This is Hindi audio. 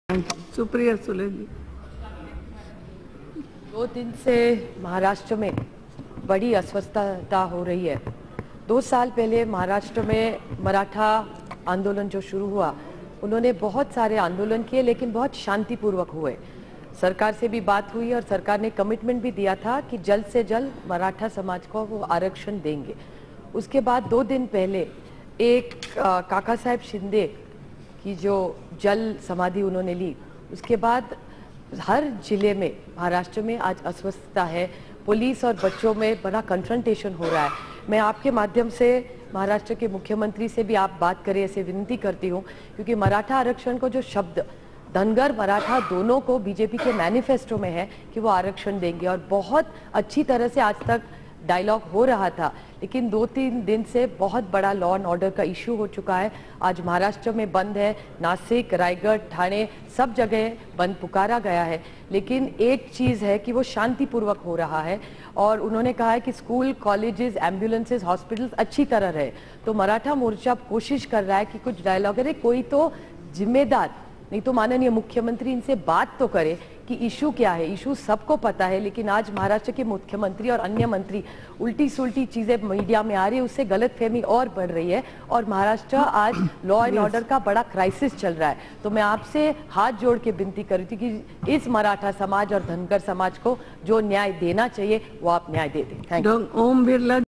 सुप्रिया सुले जी। 2 दिन से महाराष्ट्र में बड़ी अस्वस्थता हो रही है। 2 साल पहले महाराष्ट्र में मराठा आंदोलन जो शुरू हुआ, उन्होंने बहुत सारे आंदोलन किए लेकिन बहुत शांतिपूर्वक हुए। सरकार से भी बात हुई और सरकार ने कमिटमेंट भी दिया था कि जल्द से जल्द मराठा समाज को वो आरक्षण देंगे। उसके बाद 2 दिन पहले एक काका साहेब शिंदे की जो जल समाधि उन्होंने ली, उसके बाद हर जिले में महाराष्ट्र में आज अस्वस्थता है। पुलिस और बच्चों में बड़ा कन्फ्रंटेशन हो रहा है। मैं आपके माध्यम से महाराष्ट्र के मुख्यमंत्री से भी आप बात करें ऐसे विनती करती हूँ, क्योंकि मराठा आरक्षण को जो शब्द धनगर मराठा दोनों को बीजेपी के मैनिफेस्टो में है कि वो आरक्षण देंगे और बहुत अच्छी तरह से आज तक डायलॉग हो रहा था, लेकिन 2-3 दिन से बहुत बड़ा लॉ एंड ऑर्डर का इश्यू हो चुका है। आज महाराष्ट्र में बंद है, नासिक, रायगढ़, ठाणे सब जगह बंद पुकारा गया है, लेकिन एक चीज़ है कि वो शांतिपूर्वक हो रहा है। और उन्होंने कहा है कि स्कूल, कॉलेजेस, एम्बुलेंसेज, हॉस्पिटल्स अच्छी तरह रहे। तो मराठा मोर्चा कोशिश कर रहा है कि कुछ डायलॉग अरे कोई तो जिम्मेदार, नहीं तो माननीय मुख्यमंत्री इनसे बात तो करे कि इशू क्या है। इशू सबको पता है, लेकिन आज महाराष्ट्र के मुख्यमंत्री और अन्य मंत्री उल्टी सुल्टी चीजें मीडिया में आ रही है, उससे गलतफहमी और बढ़ रही है और महाराष्ट्र आज लॉ एंड ऑर्डर का बड़ा क्राइसिस चल रहा है। तो मैं आपसे हाथ जोड़ के विनती कर रही थी कि इस मराठा समाज और धनगर समाज को जो न्याय देना चाहिए वो आप न्याय दे दें। Thank you. ओम बिरला